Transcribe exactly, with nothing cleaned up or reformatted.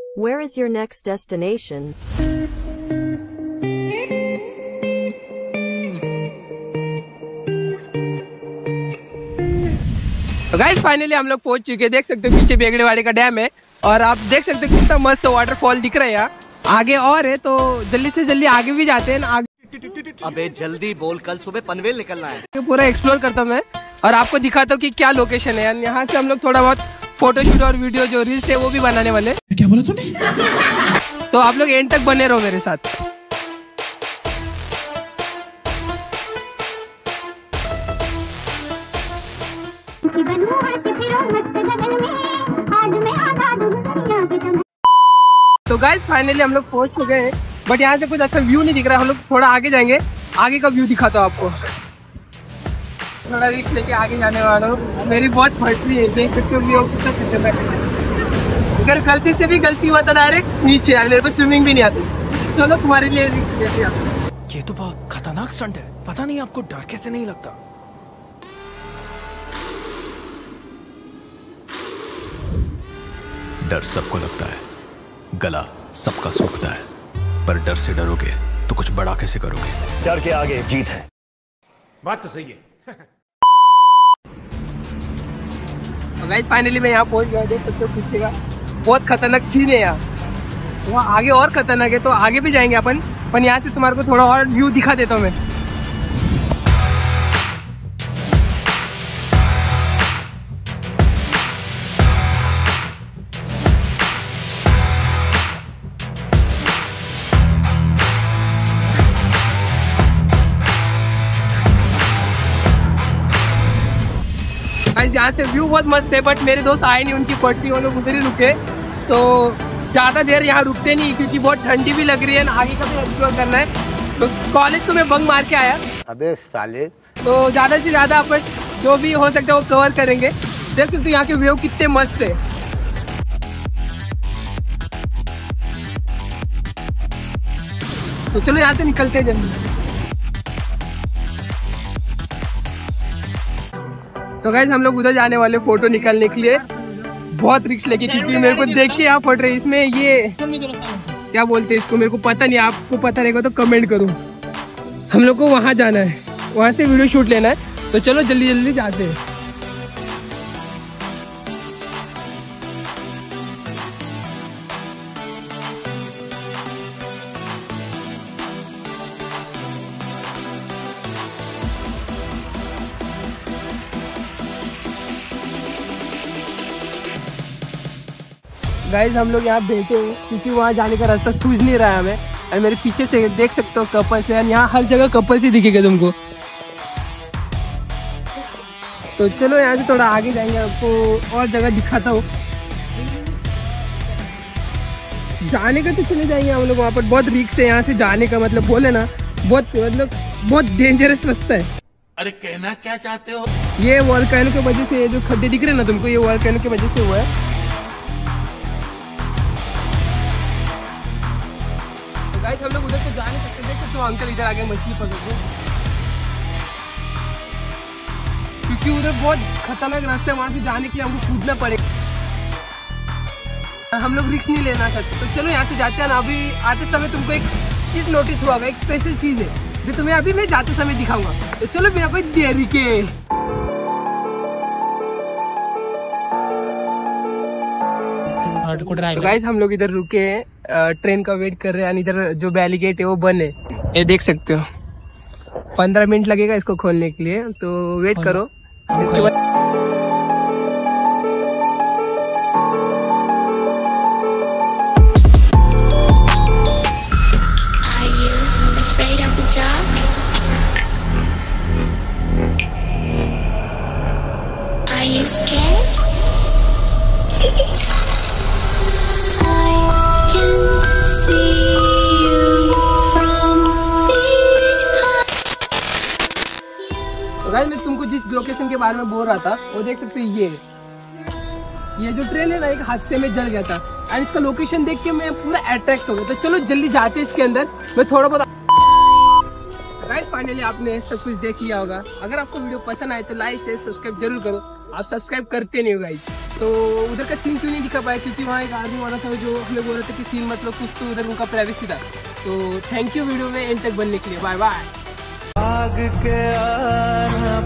Where is your next destination? तो guys finally हम लोग पहुंच चुके हैं। देख सकते हो पीछे बेगड़ेवाड़ी का डैम है और आप देख सकते हो कितना मस्त वाटरफॉल दिख रहा है यहाँ। आगे और है तो जल्दी से जल्दी आगे भी जाते हैं। आगे अबे जल्दी बोल, कल सुबह पनवेल निकलना है। पूरा एक्सप्लोर करता हूँ मैं और आपको दिखाता हूँ कि क्या लोकेशन है। यहाँ से हम लोग थोड़ा बहुत फोटोशूट और वीडियो जो रील्स है वो भी बनाने वाले। क्या बोला तूने? तो आप लोग एंड तक बने रहो मेरे साथ। तो गाइस फाइनली हम लोग पहुंच चुके हैं बट यहाँ से कुछ अच्छा व्यू नहीं दिख रहा है। हम लोग थोड़ा आगे जाएंगे, आगे का व्यू दिखाता हूँ आपको। थोड़ा रिस्क लेके आगे जाने वाला हूँ। मेरी बहुत फटरी है, देख सकते हो व्यू कितना खतरनाक है। अगर गलती से भी गलती हुआ तो डायरेक्ट नीचे आ, मेरे को स्विमिंग भी नहीं आती। चलो तुम्हारे लिए रिस्क लेके आता हूं। ये तो बहुत खतरनाक स्टंट है, पता नहीं आपको डर कैसे नहीं लगता। डर सबको लगता है, गला सबका सूखता है, पर डर से डरोगे तो कुछ बड़ा कैसे करोगे। डर के आगे जीत है। बात तो सही है। गाइस फाइनली मैं यहाँ पहुंच गया। देख सकते हो पीछे का बहुत खतरनाक सीन है यहाँ। वहाँ आगे और खतरनाक है तो आगे भी जाएंगे अपन, पर यहाँ से तुम्हारे को थोड़ा और व्यू दिखा देता हूँ मैं। यहाँ से व्यू बहुत मस्त है बट मेरे दोस्त आए नहीं, उनकी पट्टी वो लोग उधर ही रुके। तो ज़्यादा देर यहाँ रुकते नहीं क्योंकि बहुत ठंडी भी लग रही है, आगे का भी एक्सप्लोर करना है। तो कॉलेज तो मैं बंक मार के आया। अबे साले, तो ज़्यादा से ज़्यादा अपन जो भी हो सकता है वो कवर करेंगे। देख सकते हो यहाँ के व्यू कितने मस्त है। तो चलो यहाँ से निकलते हैं जल्दी। तो गाइस हम लोग उधर जाने वाले फोटो निकालने के लिए, बहुत रिस्क लेके, क्योंकि मेरे को देख के यहाँ फट रहे इसमें ये क्या बोलते हैं इसको, मेरे को पता नहीं। आपको पता रहेगा तो कमेंट करो। हम लोग को वहाँ जाना है, वहाँ से वीडियो शूट लेना है। तो चलो जल्दी जल्दी जाते हैं। गाइज हम लोग यहाँ बैठे हैं क्योंकि वहाँ जाने का रास्ता सूझ नहीं रहा है हमें। और मेरे पीछे से देख सकते हो कपल्स है, यहाँ हर जगह कपल्स ही दिखेगा तुमको। तो चलो यहाँ से थोड़ा आगे जाएंगे, आपको और जगह दिखाता हूँ। जाने का तो चले जाएंगे हम लोग वहाँ पर। बहुत रिस्क है यहाँ से जाने का, मतलब बोले ना बहुत मतलब बहुत डेंजरस रास्ता है। अरे कहना क्या चाहते हो? ये वॉल्केनो की वजह से जो खड्डे दिख रहे हैं ना तुमको, ये वॉल्केनो की वजह से हुआ है। गाइस हम लोग उधर तो जा नहीं सकते। देख सकते हो अंकल इधर आके मछली पकड़ रहे हैं क्योंकि उधर बहुत खतरनाक रास्ता है, वहां से जाने के लिए हमको कूदना पड़ेगा। हम लोग रिस्क नहीं लेना चाहते। तो चलो यहाँ से जाते हैं ना। अभी आते समय तुमको एक चीज नोटिस हुआ होगा, एक स्पेशल चीज है जो तुम्हें अभी मैं जाते समय दिखाऊंगा। तो चलो बिना कोई देरी के। तो गाइस हम लोग इधर रुके हैं, ट्रेन का वेट कर रहे हैं। इधर जो बैली गेट है वो बंद है, ये देख सकते हो। पंद्रह मिनट लगेगा इसको खोलने के लिए, तो वेट करो। इसके बाद गाइस मैं तुमको जिस लोकेशन के बारे में बोल रहा था वो देख सकते हो। ये ये जो ट्रेन है ना, एक हादसे में जल गया था एंड इसका लोकेशन देख के मैं पूरा अट्रैक्ट हो गया। तो चलो जल्दी जाते हैं इसके अंदर। मैं थोड़ा बहुत गाइस फाइनली आपने सब कुछ देख लिया होगा। अगर आपको वीडियो पसंद आए तो लाइक शेयर सब्सक्राइब जरूर करो। आप सब्सक्राइब करते नहीं हो गाइस। तो उधर का सीन क्यों नहीं दिखा पाया, क्योंकि वहाँ एक आदमी वाला था जो हमें बोल रहा था कि सीन मतलब कुछ तो उधर उनका प्राइवेसी था। तो थैंक यू वीडियो में एंड तक बनने के लिए। Bye bye.